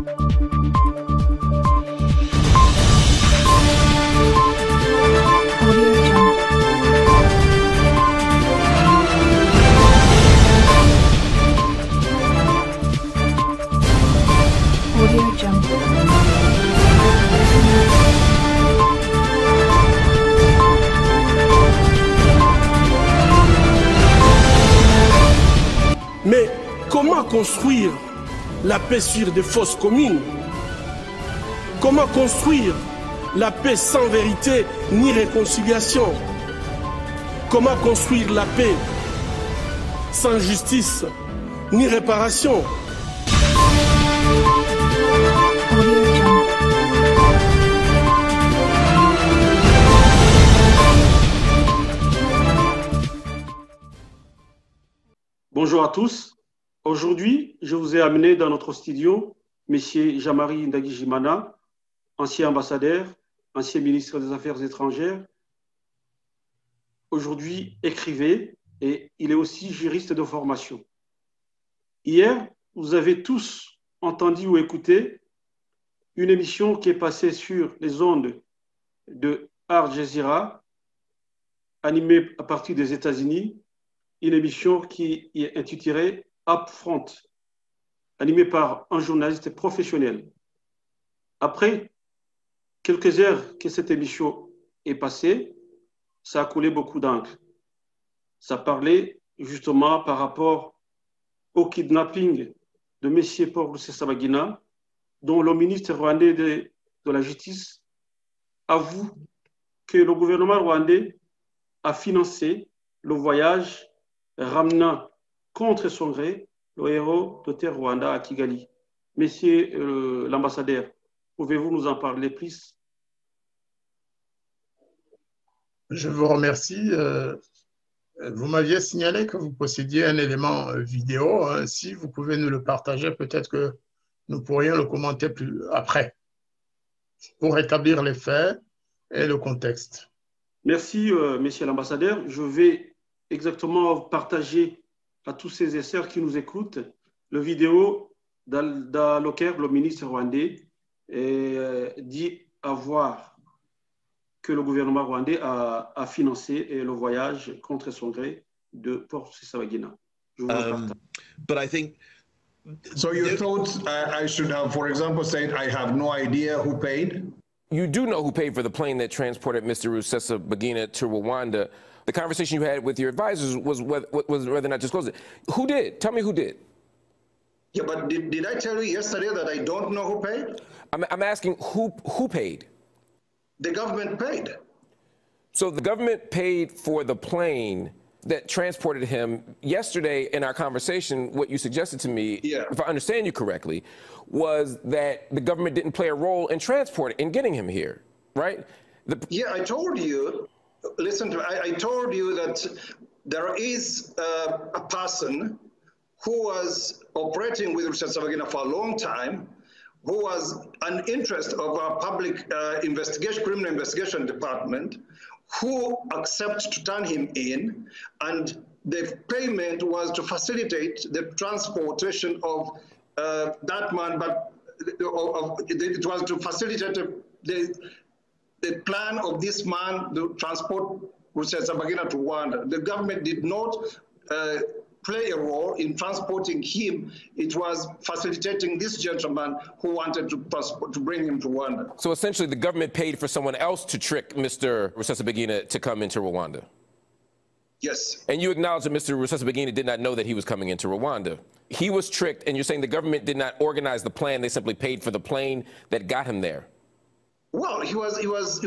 Mais comment construire la paix sur des fausses communes? Comment construire la paix sans vérité ni réconciliation? Comment construire la paix sans justice ni réparation? Bonjour à tous. Aujourd'hui, je vous ai amené dans notre studio M. Jean-Marie Ndagijimana, ancien ambassadeur, ancien ministre des Affaires étrangères, aujourd'hui écrivain et il est aussi juriste de formation. Hier, vous avez tous entendu ou écouté une émission qui est passée sur les ondes de Al Jazeera, animée à partir des États-Unis, une émission qui est intitulée Upfront, animée par un journaliste professionnel. Après quelques heures que cette émission est passée, ça a coulé beaucoup d'encre. Ça parlait justement par rapport au kidnapping de M. Paul Rusesabagina, dont le ministre rwandais de la Justice avoue que le gouvernement rwandais a financé le voyage ramenant contre son gré le héros de terre Rwanda à Kigali. Monsieur l'ambassadeur, pouvez-vous nous en parler plus? Je vous remercie. Vous m'aviez signalé que vous possédiez un élément vidéo. Si vous pouvez nous le partager, peut-être que nous pourrions le commenter plus après, pour rétablir les faits et le contexte. Merci, monsieur l'ambassadeur. Je vais exactement partager à tous ces essais qui nous écoutent le vidéo dans lequel le ministre rwandais dit avoir que le gouvernement rwandais a financé le voyage contre son gré de Paul Rusesabagina. But I think. So you thought I should have, for example, said I have no idea who paid? You do know who paid for the plane that transported Mr. Rusesabagina to Rwanda. The conversation you had with your advisors was whether or not disclose it. Who did? Tell me who did. Yeah, but did I tell you yesterday that I don't know who paid? I'm asking who paid? The government paid. So the government paid for the plane that transported him. Yesterday in our conversation, what you suggested to me, if I understand you correctly, was that the government didn't play a role in transporting, in getting him here, right? Yeah, I told you. Listen to me. I told you that there is a person who was operating with Rusesabagina for a long time, who was an interest of our public investigation, criminal investigation department, who accepted to turn him in, and the payment was to facilitate the transportation of that man, but it was to facilitate the plan of this man to transport Rusesabagina to Rwanda. The government did not play a role in transporting him. It was facilitating this gentleman who wanted to bring him to Rwanda. So essentially the government paid for someone else to trick Mr. Rusesabagina to come into Rwanda? Yes. And you acknowledge that Mr. Rusesabagina did not know that he was coming into Rwanda. He was tricked, and you're saying the government did not organize the plan, they simply paid for the plane that got him there. Well, he was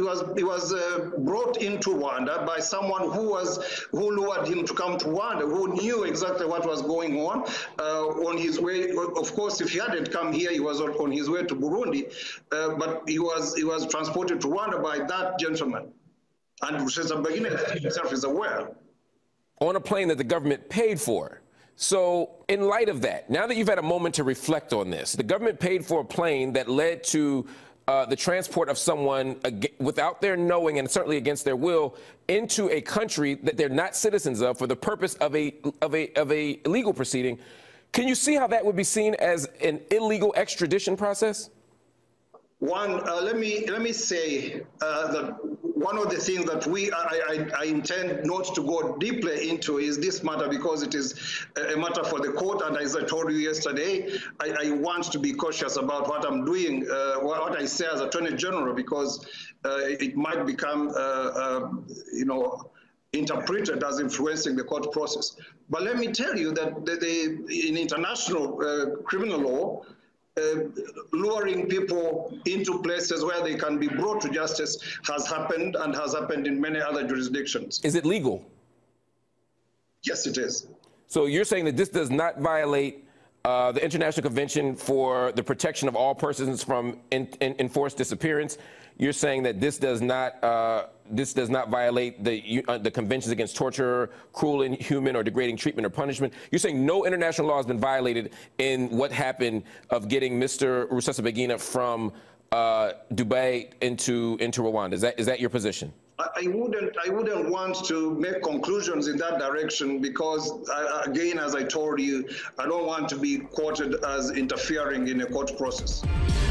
brought into Rwanda by someone who lured him to come to Rwanda, who knew exactly what was going on his way. Of course, if he hadn't come here, he was on his way to Burundi, but he was transported to Rwanda by that gentleman, and Rusesabagina himself is aware. On a plane that the government paid for. So in light of that, now that you've had a moment to reflect on this, the government paid for a plane that led to the transport of someone without their knowing and certainly against their will into a country that they're not citizens of for the purpose of a legal proceeding. Can you see how that would be seen as an illegal extradition process? One, let me say that one of the things that I intend not to go deeply into is this matter, because it is a matter for the court. And as I told you yesterday, I want to be cautious about what I'm doing, what I say as Attorney General, because it might become, you know, interpreted as influencing the court process. But let me tell you that in international criminal law, luring people into places where they can be brought to justice has happened, and has happened in many other jurisdictions. Is it legal? Yes, it is. So you're saying that this does not violate the International Convention for the Protection of All Persons from Enforced Disappearance. You're saying that this does not violate the conventions against torture, cruel, inhuman, or degrading treatment or punishment. You're saying no international law has been violated in what happened of getting Mr. Rusesabagina from Dubai into Rwanda. Is that your position? I wouldn't want to make conclusions in that direction, because again, as I told you, I don't want to be quoted as interfering in a court process.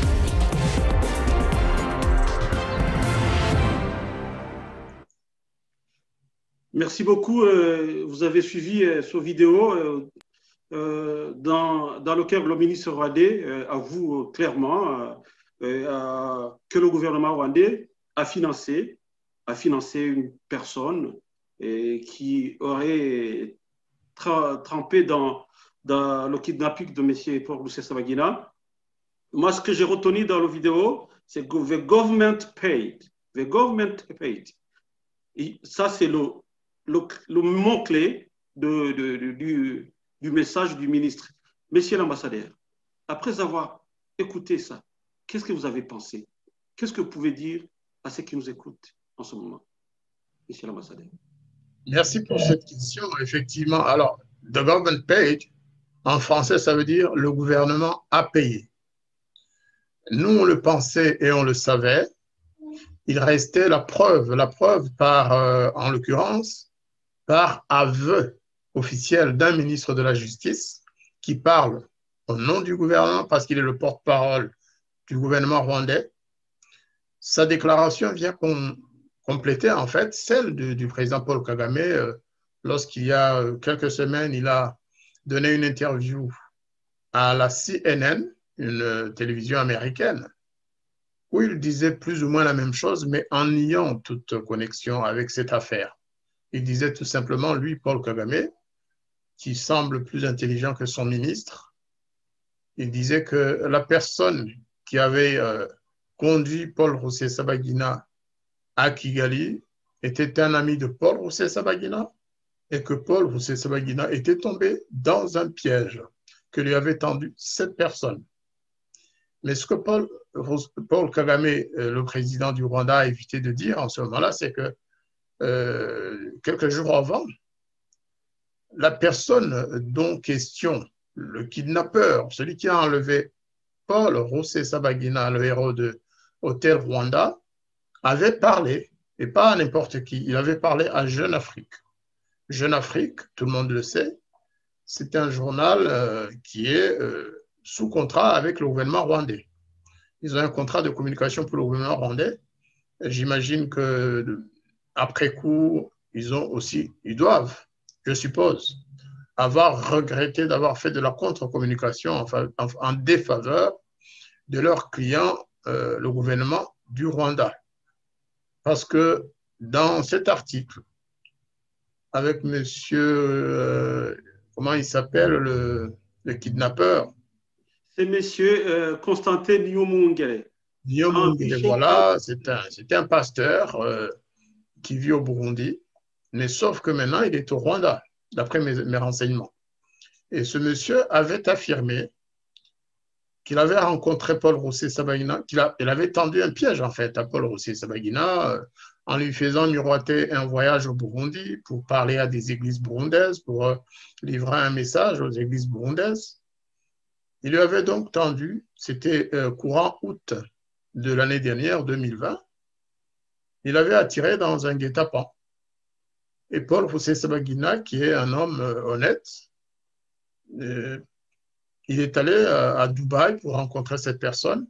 Merci beaucoup. Vous avez suivi cette vidéo dans lequel le ministre rwandais avoue clairement que le gouvernement rwandais a financé une personne qui aurait trempé dans le kidnapping de M. Paul Rusesabagina. Moi, ce que j'ai retenu dans la vidéo, c'est que the government paid. The government paid. Et ça, c'est le mot-clé du message du ministre. Monsieur l'ambassadeur, après avoir écouté ça, qu'est-ce que vous avez pensé? Qu'est-ce que vous pouvez dire à ceux qui nous écoutent en ce moment, monsieur l'ambassadeur? Merci pour cette question. Effectivement, alors, the government paid, en français, ça veut dire le gouvernement a payé. Nous, on le pensait et on le savait. Il restait la preuve par, en l'occurrence, par aveu officiel d'un ministre de la Justice qui parle au nom du gouvernement parce qu'il est le porte-parole du gouvernement rwandais. Sa déclaration vient compléter en fait celle du président Paul Kagame lorsqu'il y a quelques semaines, il a donné une interview à la CNN, une télévision américaine, où il disait plus ou moins la même chose, mais en niant toute connexion avec cette affaire. Il disait tout simplement, lui, Paul Kagame, qui semble plus intelligent que son ministre, il disait que la personne qui avait conduit Paul Rusesabagina à Kigali était un ami de Paul Rusesabagina et que Paul Rusesabagina était tombé dans un piège que lui avait tendu cette personne. Mais ce que Paul Kagame, le président du Rwanda, a évité de dire en ce moment-là, c'est que quelques jours avant, la personne dont question, le kidnappeur, celui qui a enlevé Paul Rusesabagina, le héros de Hôtel Rwanda, avait parlé, et pas à n'importe qui, il avait parlé à Jeune Afrique. Jeune Afrique, tout le monde le sait, c'est un journal qui est sous contrat avec le gouvernement rwandais. Ils ont un contrat de communication pour le gouvernement rwandais. J'imagine que après coup, ils doivent, je suppose, avoir regretté d'avoir fait de la contre-communication en défaveur de leurs clients, le gouvernement du Rwanda. Parce que dans cet article, avec monsieur, comment il s'appelle, le kidnappeur? C'est monsieur Constantin Niyombongere. Niyombongere, voilà, c'est un pasteur qui vit au Burundi, mais sauf que maintenant, il est au Rwanda, d'après mes renseignements. Et ce monsieur avait affirmé qu'il avait rencontré Paul Rusesabagina, qu'il avait tendu un piège, en fait, à Paul Rusesabagina, en lui faisant miroiter un voyage au Burundi pour parler à des églises burundaises, pour livrer un message aux églises burundaises. Il lui avait donc tendu, c'était courant août de l'année dernière, 2020, il avait attiré dans un guet-apens. Et Paul Rusesabagina, qui est un homme honnête, Il est allé à Dubaï pour rencontrer cette personne.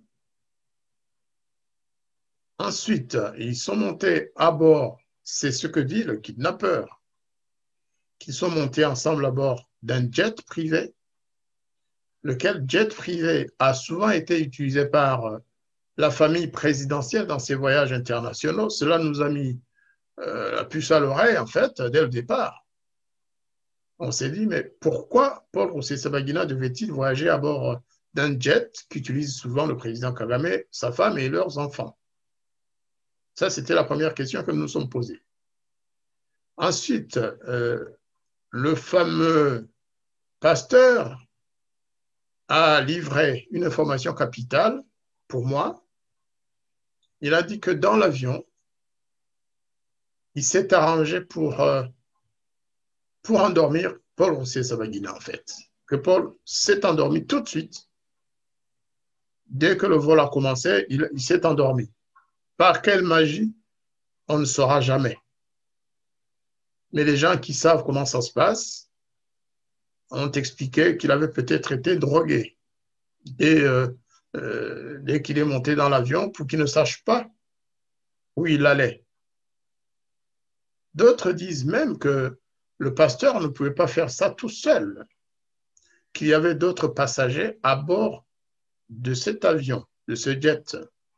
Ensuite, ils sont montés à bord, c'est ce que dit le kidnappeur, qu'ils sont montés ensemble à bord d'un jet privé, lequel jet privé a souvent été utilisé par la famille présidentielle dans ses voyages internationaux. Cela nous a mis la puce à l'oreille, en fait, dès le départ. On s'est dit, mais pourquoi Paul Rusesabagina devait-il voyager à bord d'un jet qu'utilise souvent le président Kagame, sa femme et leurs enfants? Ça, c'était la première question que nous nous sommes posées. Ensuite, le fameux pasteur a livré une information capitale pour moi. Il a dit que dans l'avion, il s'est arrangé pour endormir Paul Rusesabagina, en fait. Que Paul s'est endormi tout de suite. Dès que le vol a commencé, il s'est endormi. Par quelle magie, on ne saura jamais. Mais les gens qui savent comment ça se passe ont expliqué qu'il avait peut-être été drogué dès qu'il est monté dans l'avion pour qu'il ne sache pas où il allait. D'autres disent même que le pasteur ne pouvait pas faire ça tout seul, qu'il y avait d'autres passagers à bord de cet avion, de ce jet.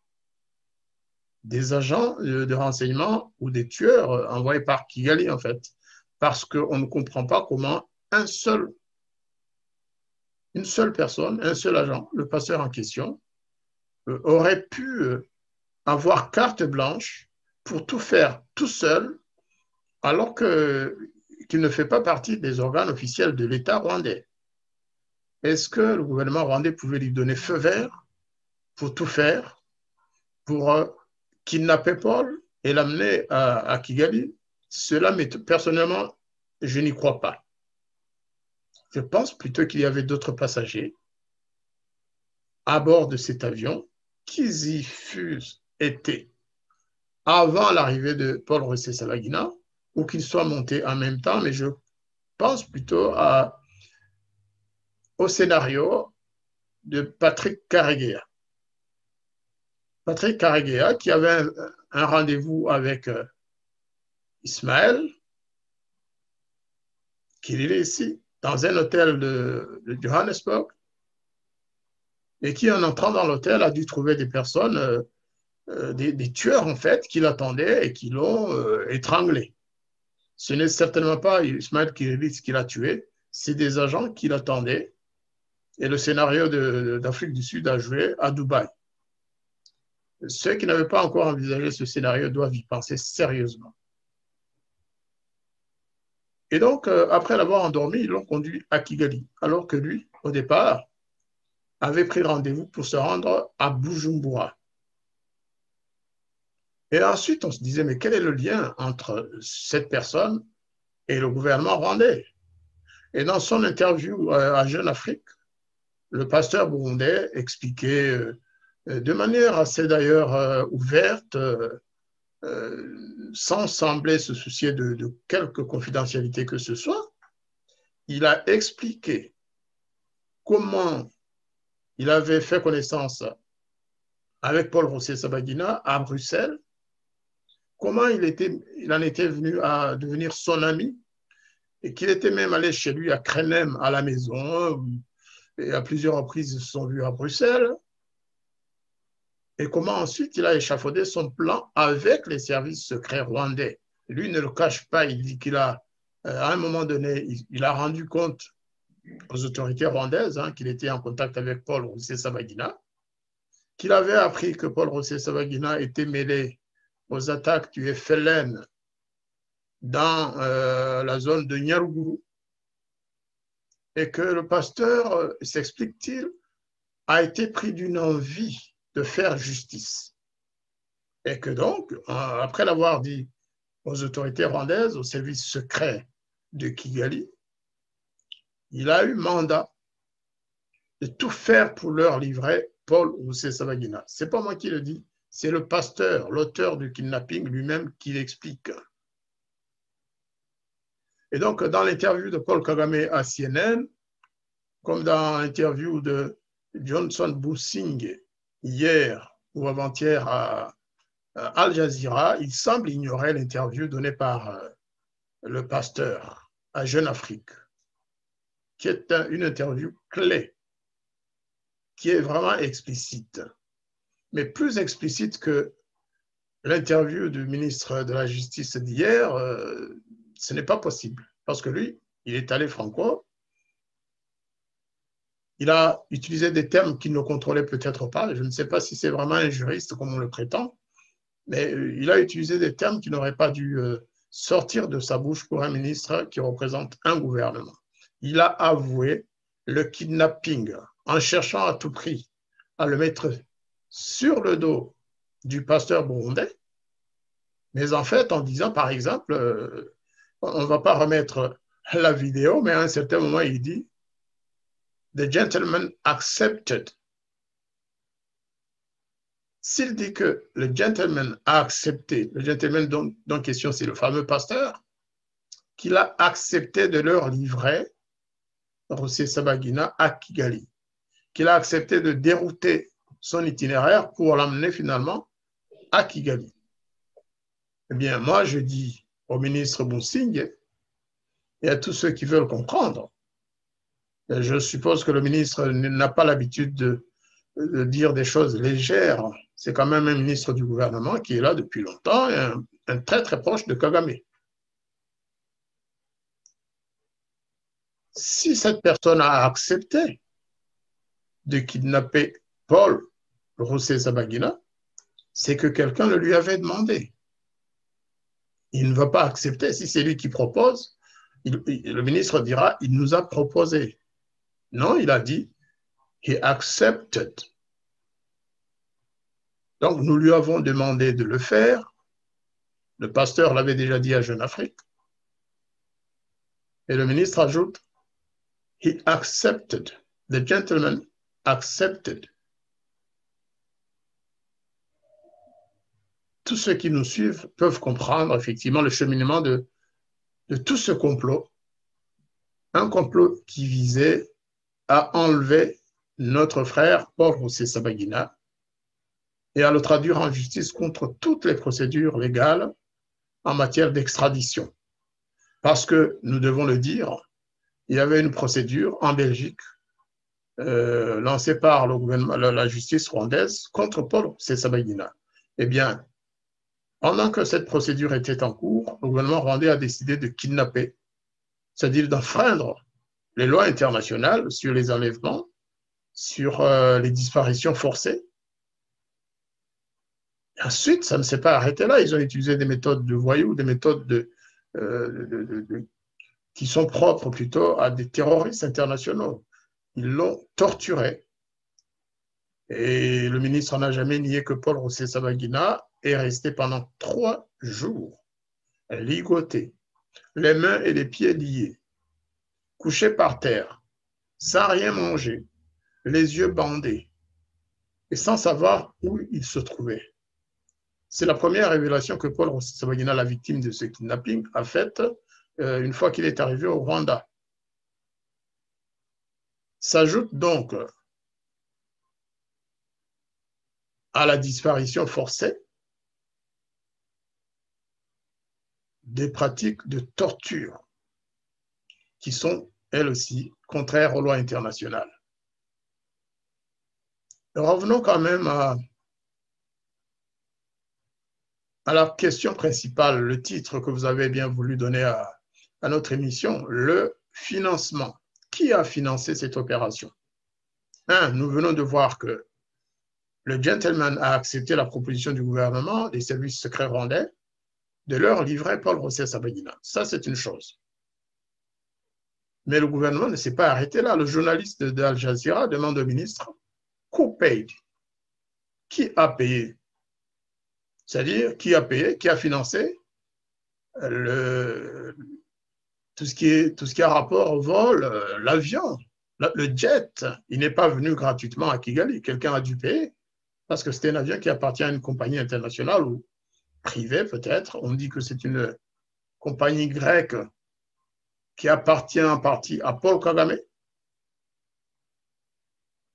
Des agents de renseignement ou des tueurs envoyés par Kigali, en fait, parce qu'on ne comprend pas comment une seule personne, un seul agent, le pasteur en question, aurait pu avoir carte blanche pour tout faire tout seul, alors qu'il ne fait pas partie des organes officiels de l'État rwandais. Est-ce que le gouvernement rwandais pouvait lui donner feu vert pour tout faire, pour kidnapper Paul et l'amener à Kigali? Cela, personnellement, je n'y crois pas. Je pense plutôt qu'il y avait d'autres passagers à bord de cet avion qui y étaient avant l'arrivée de Paul Rusesabagina ou qu'ils soient montés en même temps, mais je pense plutôt au scénario de Patrick Karegeya. Patrick Karegeya qui avait un rendez-vous avec Ismaël, qui est ici, dans un hôtel de Johannesburg, et qui, en entrant dans l'hôtel, a dû trouver des personnes, des tueurs, en fait, qui l'attendaient et qui l'ont étranglé. Ce n'est certainement pas Ismaël Kiribitz qui l'a tué, c'est des agents qui l'attendaient. Et le scénario d'Afrique du Sud a joué à Dubaï. Ceux qui n'avaient pas encore envisagé ce scénario doivent y penser sérieusement. Et donc, après l'avoir endormi, ils l'ont conduit à Kigali, alors que lui, au départ, avait pris rendez-vous pour se rendre à Bujumbura. Et ensuite, on se disait, mais quel est le lien entre cette personne et le gouvernement rwandais? Et dans son interview à Jeune Afrique, le pasteur burundais expliquait de manière assez d'ailleurs ouverte, sans sembler se soucier de quelque confidentialité que ce soit, il a expliqué comment il avait fait connaissance avec Paul Rusesabagina à Bruxelles, comment il en était venu à devenir son ami et qu'il était même allé chez lui à Krenem à la maison et à plusieurs reprises ils se sont vus à Bruxelles, et comment ensuite il a échafaudé son plan avec les services secrets rwandais. Lui ne le cache pas, il dit qu'il a, à un moment donné, il a rendu compte aux autorités rwandaises qu'il était en contact avec Paul Rusesabagina, qu'il avait appris que Paul Rusesabagina était mêlé aux attaques du FLN dans la zone de Nyaruguru, et que le pasteur, s'explique-t-il, a été pris d'une envie de faire justice. Et que donc, après l'avoir dit aux autorités rwandaises, aux services secrets de Kigali, il a eu mandat de tout faire pour leur livrer Paul Rusesabagina. Ce n'est pas moi qui le dis, c'est le pasteur, l'auteur du kidnapping lui-même qui l'explique. Et donc, dans l'interview de Paul Kagame à CNN, comme dans l'interview de Johnson Busingye hier ou avant-hier à Al Jazeera, il semble ignorer l'interview donnée par le pasteur à Jeune Afrique, qui est une interview clé, qui est vraiment explicite, mais plus explicite que l'interview du ministre de la Justice d'hier. Ce n'est pas possible, parce que lui, il est allé franco, il a utilisé des termes qu'il ne contrôlait peut-être pas, je ne sais pas si c'est vraiment un juriste comme on le prétend, mais il a utilisé des termes qui n'auraient pas dû sortir de sa bouche pour un ministre qui représente un gouvernement. Il a avoué le kidnapping en cherchant à tout prix à le mettre sur le dos du pasteur burundais, mais en fait en disant par exemple, on ne va pas remettre la vidéo, mais à un certain moment il dit « The gentleman accepted ». S'il dit que le gentleman a accepté, le gentleman dont question c'est le fameux pasteur, qu'il a accepté de leur livrer Rusesabagina à Kigali, qu'il a accepté de dérouter son itinéraire pour l'emmener finalement à Kigali. Eh bien, moi, je dis au ministre Busingye et à tous ceux qui veulent comprendre, je suppose que le ministre n'a pas l'habitude de dire des choses légères. C'est quand même un ministre du gouvernement qui est là depuis longtemps et un très très proche de Kagame. Si cette personne a accepté de kidnapper Paul Rusesabagina, c'est que quelqu'un le lui avait demandé. Il ne va pas accepter. Si c'est lui qui propose, le ministre dira, il nous a proposé. Non, il a dit, he accepted. Donc, nous lui avons demandé de le faire. Le pasteur l'avait déjà dit à Jeune Afrique. Et le ministre ajoute, he accepted. The gentleman accepted. Tous ceux qui nous suivent peuvent comprendre effectivement le cheminement de tout ce complot. Un complot qui visait à enlever notre frère Paul Rusesabagina et à le traduire en justice contre toutes les procédures légales en matière d'extradition. Parce que, nous devons le dire, il y avait une procédure en Belgique lancée par le gouvernement, la justice rwandaise contre Paul Rusesabagina. Eh bien, pendant que cette procédure était en cours, le gouvernement rwandais a décidé de kidnapper, c'est-à-dire d'enfreindre les lois internationales sur les enlèvements, sur les disparitions forcées. Et ensuite, ça ne s'est pas arrêté là. Ils ont utilisé des méthodes de voyous, des méthodes qui sont propres plutôt à des terroristes internationaux. Ils l'ont torturé. Et le ministre n'a jamais nié que Paul Rusesabagina est resté pendant 3 jours ligoté, les mains et les pieds liés, couché par terre, sans rien manger, les yeux bandés, et sans savoir où il se trouvait. C'est la première révélation que Paul Rusesabagina, la victime de ce kidnapping, a faite une fois qu'il est arrivé au Rwanda. S'ajoute donc à la disparition forcée des pratiques de torture qui sont, elles aussi, contraires aux lois internationales. Revenons quand même à la question principale, le titre que vous avez bien voulu donner à notre émission, le financement. Qui a financé cette opération? Nous venons de voir que le gentleman a accepté la proposition du gouvernement, des services secrets rwandais, de leur livrer Paul Rusesabagina. Ça, c'est une chose. Mais le gouvernement ne s'est pas arrêté là. Le journaliste d'Al Jazeera demande au ministre, who paid? Qui a payé? C'est-à-dire, qui a payé, qui a financé tout ce qui a rapport au vol, l'avion, le jet. Il n'est pas venu gratuitement à Kigali. Quelqu'un a dû payer parce que c'était un avion qui appartient à une compagnie internationale ou privée peut-être. On dit que c'est une compagnie grecque qui appartient en partie à Paul Kagame.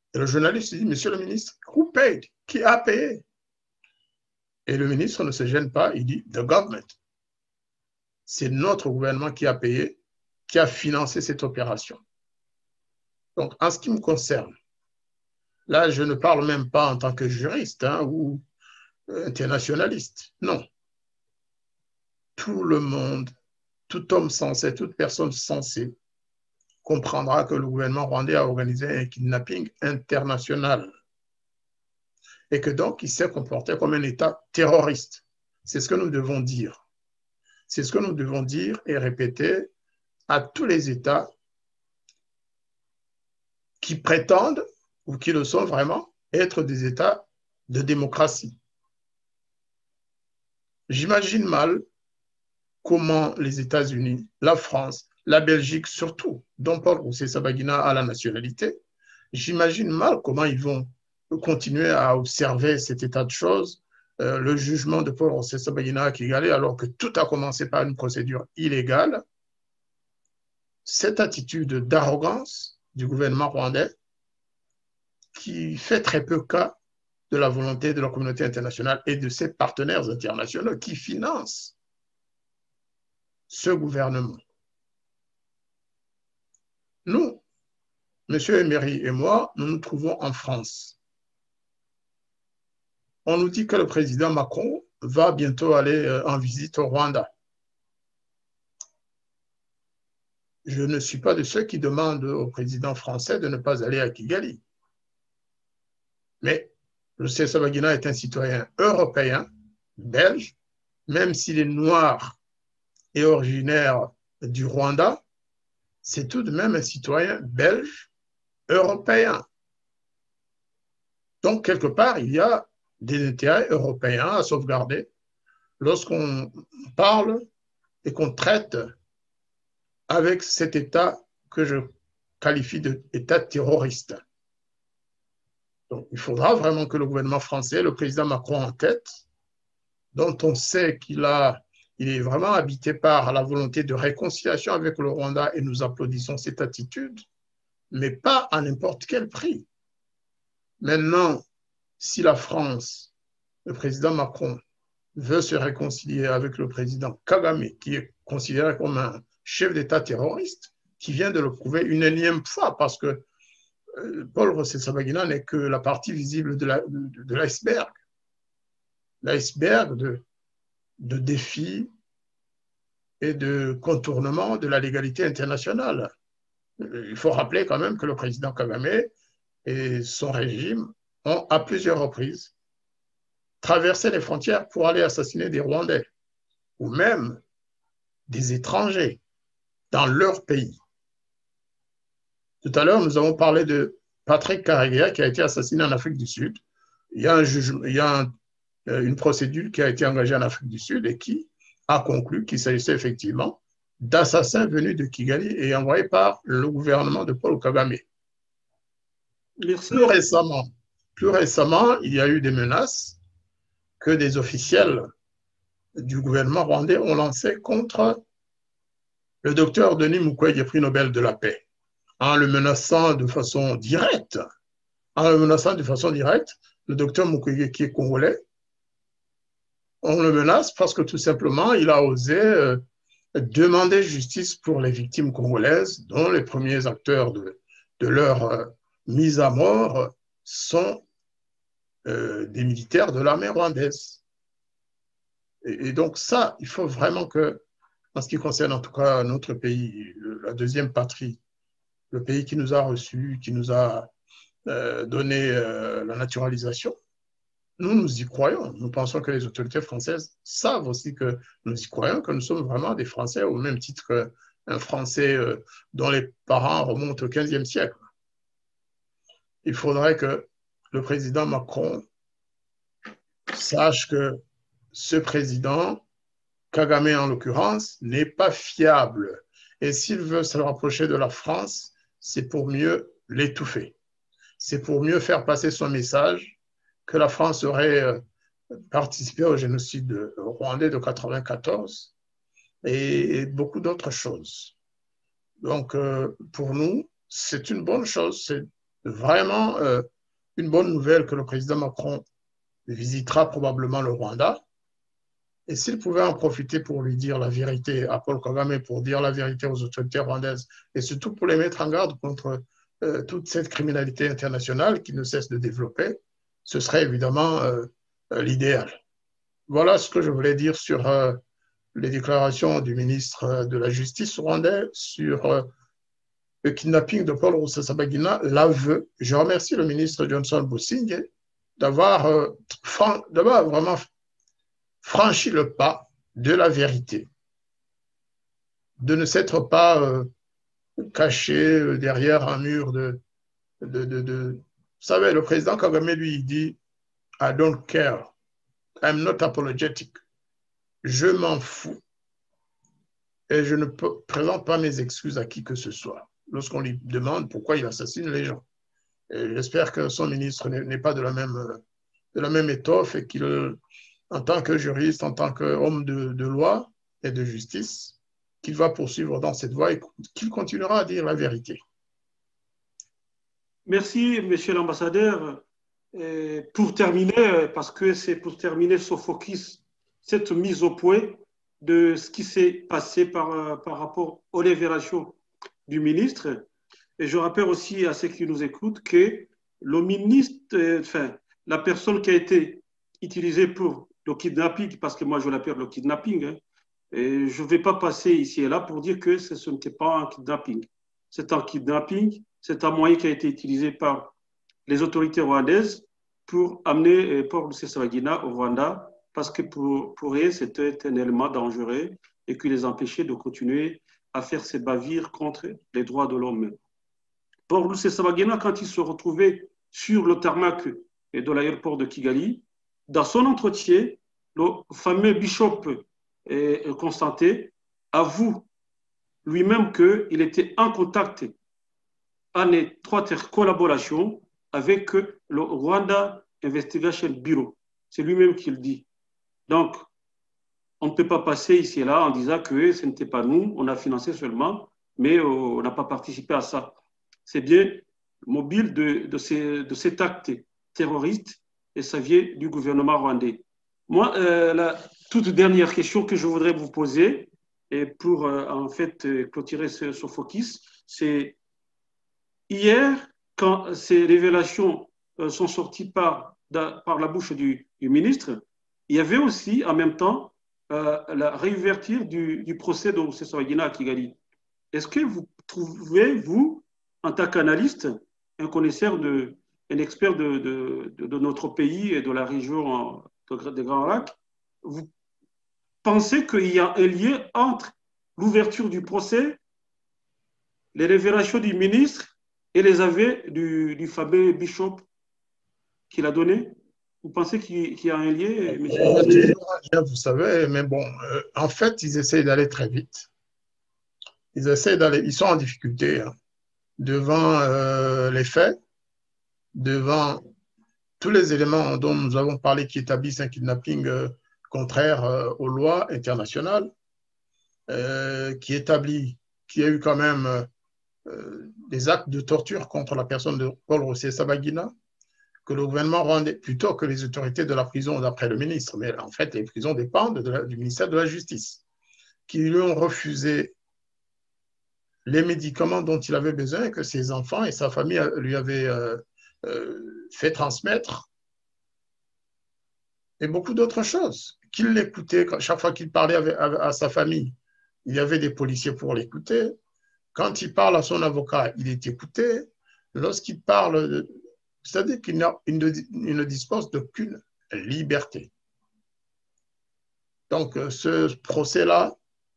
Et le journaliste dit, monsieur le ministre, who paid? Qui a payé? Et le ministre ne se gêne pas, il dit, the government. C'est notre gouvernement qui a payé, qui a financé cette opération. Donc, en ce qui me concerne, là, je ne parle même pas en tant que juriste ou internationaliste. Non. Tout le monde, tout homme sensé, toute personne sensée comprendra que le gouvernement rwandais a organisé un kidnapping international et que donc il s'est comporté comme un État terroriste. C'est ce que nous devons dire. C'est ce que nous devons dire et répéter à tous les États qui prétendent ou qui le sont vraiment être des États de démocratie. J'imagine mal comment les États-Unis, la France, la Belgique surtout, dont Paul Rusesabagina a la nationalité, j'imagine mal comment ils vont continuer à observer cet état de choses, le jugement de Paul Rusesabagina à Kigali, alors que tout a commencé par une procédure illégale. Cette attitude d'arrogance du gouvernement rwandais qui fait très peu cas de la volonté de la communauté internationale et de ses partenaires internationaux qui financent ce gouvernement. Nous, M. Emery et moi, nous nous trouvons en France. On nous dit que le président Macron va bientôt aller en visite au Rwanda. Je ne suis pas de ceux qui demandent au président français de ne pas aller à Kigali. Mais Rusesabagina est un citoyen européen, belge, même s'il est noir et originaire du Rwanda, c'est tout de même un citoyen belge, européen. Donc, quelque part, il y a des intérêts européens à sauvegarder lorsqu'on parle et qu'on traite avec cet État que je qualifie d'État terroriste. Donc, il faudra vraiment que le gouvernement français, le président Macron en tête, dont on sait qu'il est vraiment habité par la volonté de réconciliation avec le Rwanda et nous applaudissons cette attitude, mais pas à n'importe quel prix. Maintenant, si la France, le président Macron, veut se réconcilier avec le président Kagame, qui est considéré comme un chef d'État terroriste, qui vient de le prouver une énième fois, parce que Paul Rusesabagina n'est que la partie visible de l'iceberg. L'iceberg de défis et de contournement de la légalité internationale. Il faut rappeler quand même que le président Kagame et son régime ont à plusieurs reprises traversé les frontières pour aller assassiner des Rwandais ou même des étrangers dans leur pays. Tout à l'heure, nous avons parlé de Patrick Karegeya qui a été assassiné en Afrique du Sud. Il y a une procédure qui a été engagée en Afrique du Sud et qui a conclu qu'il s'agissait effectivement d'assassins venus de Kigali et envoyés par le gouvernement de Paul Kagame. Merci. Plus récemment, il y a eu des menaces que des officiels du gouvernement rwandais ont lancées contre le docteur Denis Mukwege, prix Nobel de la paix, en le menaçant de façon directe. Le docteur Mukwege, qui est congolais, on le menace parce que tout simplement, il a osé demander justice pour les victimes congolaises, dont les premiers acteurs de leur mise à mort sont des militaires de l'armée rwandaise. Et donc ça, il faut vraiment que, en ce qui concerne en tout cas notre pays, la deuxième patrie, le pays qui nous a reçus, qui nous a donné la naturalisation, nous y croyons. Nous pensons que les autorités françaises savent aussi que nous y croyons, que nous sommes vraiment des Français au même titre qu'un Français dont les parents remontent au XVe siècle. Il faudrait que le président Macron sache que ce président, Kagame en l'occurrence, n'est pas fiable. Et s'il veut se rapprocher de la France, c'est pour mieux l'étouffer. C'est pour mieux faire passer son message que la France aurait participé au génocide rwandais de 1994 et beaucoup d'autres choses. Donc, pour nous, c'est une bonne chose. vraiment une bonne nouvelle que le président Macron visitera probablement le Rwanda. Et s'il pouvait en profiter pour lui dire la vérité à Paul Kagame, pour dire la vérité aux autorités rwandaises, et surtout pour les mettre en garde contre toute cette criminalité internationale qui ne cesse de développer, ce serait évidemment l'idéal. Voilà ce que je voulais dire sur les déclarations du ministre de la Justice rwandais sur le kidnapping de Paul Rusesabagina, l'aveu. Je remercie le ministre Johnson Busingye d'avoir vraiment franchi le pas de la vérité, de ne s'être pas caché derrière un mur Vous savez, le président Kagame, lui, il dit « I don't care, I'm not apologetic ». Je m'en fous et je ne présente pas mes excuses à qui que ce soit lorsqu'on lui demande pourquoi il assassine les gens. J'espère que son ministre n'est pas de la même étoffe et qu'il, en tant que juriste, en tant qu'homme de loi et de justice, qu'il va poursuivre dans cette voie et qu'il continuera à dire la vérité. Merci, monsieur l'ambassadeur. Pour terminer, parce que c'est pour terminer ce focus, cette mise au point de ce qui s'est passé par rapport aux révélations du ministre. Et je rappelle aussi à ceux qui nous écoutent que le ministre, la personne qui a été utilisée pour le kidnapping, parce que moi je l'appelle le kidnapping, hein, et je ne vais pas passer ici et là pour dire que ce n'était pas un kidnapping. C'est un kidnapping, c'est un moyen qui a été utilisé par les autorités rwandaises pour amener Paul Rusesabagina au Rwanda, parce que pour eux, c'était un élément dangereux et qui les empêchait de continuer à faire ces bavures contre les droits de l'homme. Paul Rusesabagina, quand il se retrouvait sur le tarmac de l'aéroport de Kigali, dans son entretien, le fameux bishop Constantin avoue lui-même qu'il était en contact, en étroite collaboration avec le Rwanda Investigation Bureau. C'est lui-même qui le dit. Donc, on ne peut pas passer ici et là en disant que ce n'était pas nous, on a financé seulement, mais on n'a pas participé à ça. C'est bien mobile de cet acte terroriste et ça vient du gouvernement rwandais. Moi, la toute dernière question que je voudrais vous poser, et pour en fait clôturer ce focus, c'est hier, quand ces révélations sont sorties par la bouche du ministre, il y avait aussi en même temps la réouverture du procès de Rusesabagina à Kigali. Est-ce que vous trouvez, vous, en tant qu'analyste, un expert de notre pays et de la région des Grands Lacs, vous pensez qu'il y a un lien entre l'ouverture du procès, les révélations du ministre et les aveux du fameux bishop qu'il a donné? Vous pensez qu'il y a un lien, monsieur? Il y a toujours un lien, vous savez, mais bon, en fait, ils essayent d'aller très vite. Ils sont en difficulté hein, devant les faits, devant tous les éléments dont nous avons parlé qui établissent un kidnapping contraire aux lois internationales, qui établit qu'il y a eu quand même des actes de torture contre la personne de Paul Rusesabagina, que le gouvernement rwandais, plutôt que les autorités de la prison, d'après le ministre, mais en fait, les prisons dépendent du ministère de la Justice, qui lui ont refusé les médicaments dont il avait besoin et que ses enfants et sa famille lui avaient fait transmettre, et beaucoup d'autres choses. Qu'il l'écoutait, chaque fois qu'il parlait à sa famille, il y avait des policiers pour l'écouter. Quand il parle à son avocat, il est écouté. Lorsqu'il parle, c'est-à-dire qu'il ne dispose d'aucune liberté. Donc, ce procès-là,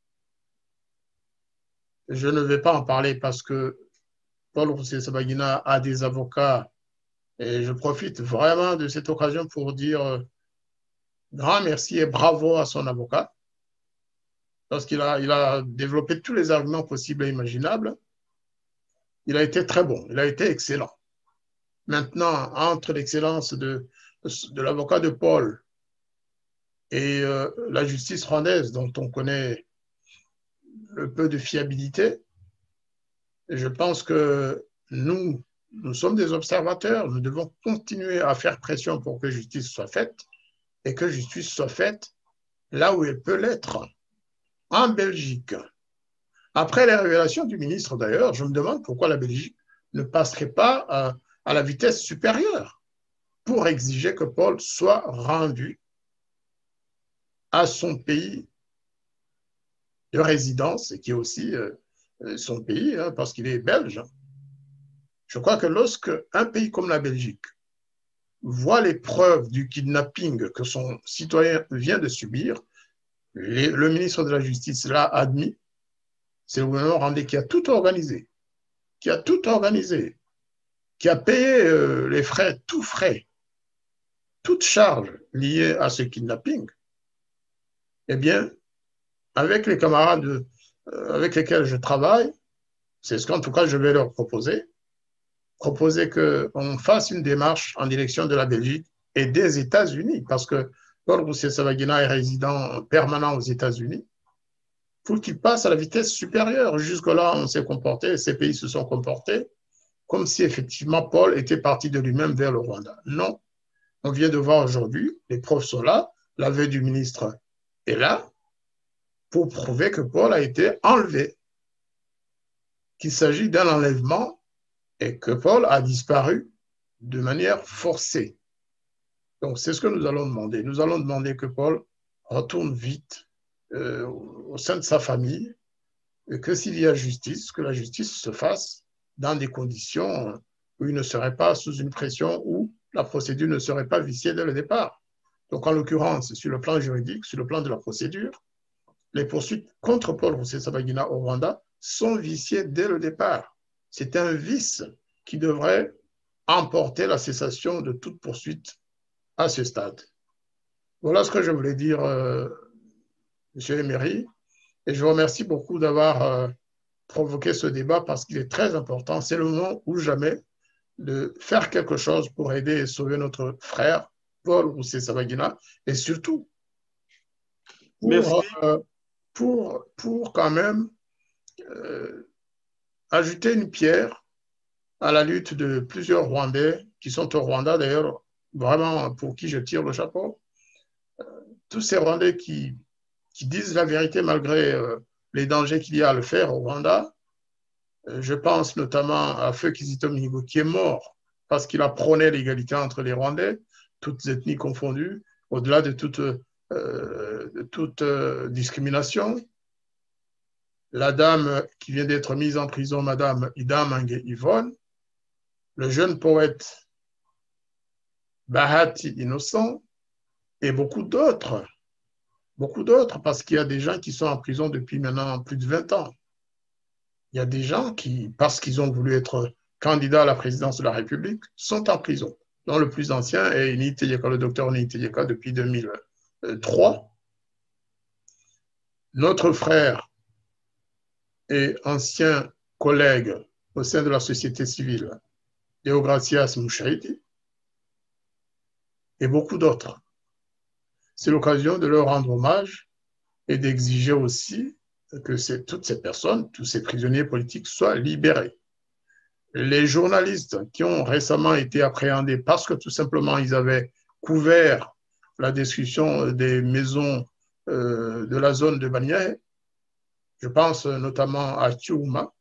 je ne vais pas en parler parce que Paul Rusesabagina a des avocats et je profite vraiment de cette occasion pour dire grand merci et bravo à son avocat parce qu'il a développé tous les arguments possibles et imaginables. Il a été très bon, il a été excellent. Maintenant, entre l'excellence de l'avocat de Paul et la justice rwandaise dont on connaît le peu de fiabilité, je pense que nous, Nous sommes des observateurs. Nous devons continuer à faire pression pour que justice soit faite et que justice soit faite là où elle peut l'être, en Belgique. Après les révélations du ministre, d'ailleurs, je me demande pourquoi la Belgique ne passerait pas à la vitesse supérieure pour exiger que Paul soit rendu à son pays de résidence, qui est aussi son pays, hein, parce qu'il est belge. Je crois que lorsque un pays comme la Belgique voit les preuves du kidnapping que son citoyen vient de subir, le ministre de la Justice l'a admis, c'est le gouvernement rwandais qui a tout organisé, qui a payé les frais, toute charge liée à ce kidnapping. Eh bien, avec les camarades avec lesquels je travaille, c'est ce qu'en tout cas je vais leur proposer qu'on fasse une démarche en direction de la Belgique et des États-Unis, parce que Paul Rusesabagina est résident permanent aux États-Unis, pour qu'il passe à la vitesse supérieure. Jusque-là, on s'est comporté, ces pays se sont comportés comme si effectivement Paul était parti de lui-même vers le Rwanda. Non, on vient de voir aujourd'hui, les preuves sont là, l'aveu du ministre est là, pour prouver que Paul a été enlevé, qu'il s'agit d'un enlèvement et que Paul a disparu de manière forcée. Donc, c'est ce que nous allons demander. Nous allons demander que Paul retourne vite au sein de sa famille et que s'il y a justice, que la justice se fasse dans des conditions où il ne serait pas sous une pression, où la procédure ne serait pas viciée dès le départ. Donc, en l'occurrence, sur le plan juridique, sur le plan de la procédure, les poursuites contre Paul Rusesabagina au Rwanda sont viciées dès le départ. C'est un vice qui devrait emporter la cessation de toute poursuite à ce stade. Voilà ce que je voulais dire, M. Emery, et je vous remercie beaucoup d'avoir provoqué ce débat parce qu'il est très important. C'est le moment ou jamais de faire quelque chose pour aider et sauver notre frère Paul Rusesabagina et surtout pour quand même ajouter une pierre à la lutte de plusieurs Rwandais qui sont au Rwanda, d'ailleurs, vraiment pour qui je tire le chapeau. Tous ces Rwandais qui disent la vérité malgré les dangers qu'il y a à le faire au Rwanda. Je pense notamment à Feu Kizito Mihigo qui est mort parce qu'il a prôné l'égalité entre les Rwandais, toutes ethnies confondues, au-delà de toute discrimination. La dame qui vient d'être mise en prison, Madame Ida Mange Yvonne, le jeune poète Bahati Innocent et beaucoup d'autres, parce qu'il y a des gens qui sont en prison depuis maintenant plus de 20 ans. Il y a des gens qui, parce qu'ils ont voulu être candidats à la présidence de la République, sont en prison, dont le plus ancien est le docteur Niteyeka depuis 2003. Notre frère et ancien collègue au sein de la société civile, Deogracias Mouchaïdi, et beaucoup d'autres. C'est l'occasion de leur rendre hommage et d'exiger aussi que toutes ces personnes, tous ces prisonniers politiques soient libérés. Les journalistes qui ont récemment été appréhendés parce que tout simplement ils avaient couvert la destruction des maisons de la zone de Baniahe, je pense notamment à Tchouma,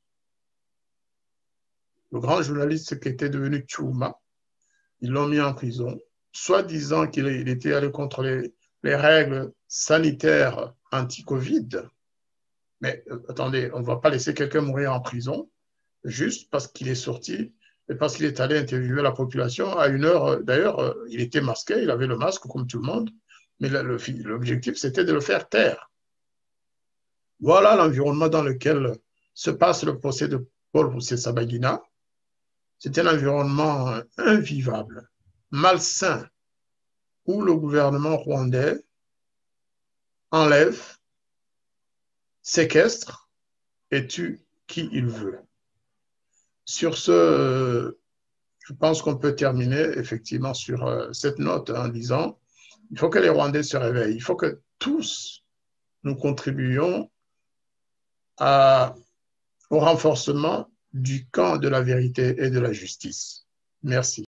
le grand journaliste qui était devenu Tchouma. Ils l'ont mis en prison, soi-disant qu'il était allé contre les règles sanitaires anti-Covid. Mais attendez, on ne va pas laisser quelqu'un mourir en prison juste parce qu'il est sorti et parce qu'il est allé interviewer la population à une heure. D'ailleurs, il était masqué, il avait le masque comme tout le monde, mais l'objectif, c'était de le faire taire. Voilà l'environnement dans lequel se passe le procès de Paul Rusesabagina. C'est un environnement invivable, malsain, où le gouvernement rwandais enlève, séquestre et tue qui il veut. Sur ce, je pense qu'on peut terminer effectivement sur cette note en disant il faut que les Rwandais se réveillent, il faut que tous nous contribuions au renforcement du camp de la vérité et de la justice. Merci.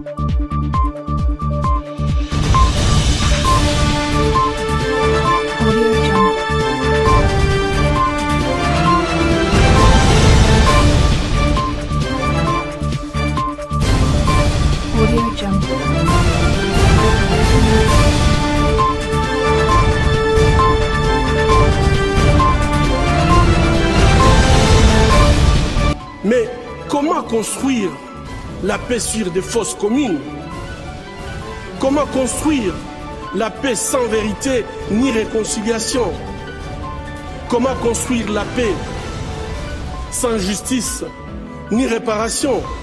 Mais comment construire la paix sur des fausses communes? Comment construire la paix sans vérité ni réconciliation? Comment construire la paix sans justice ni réparation?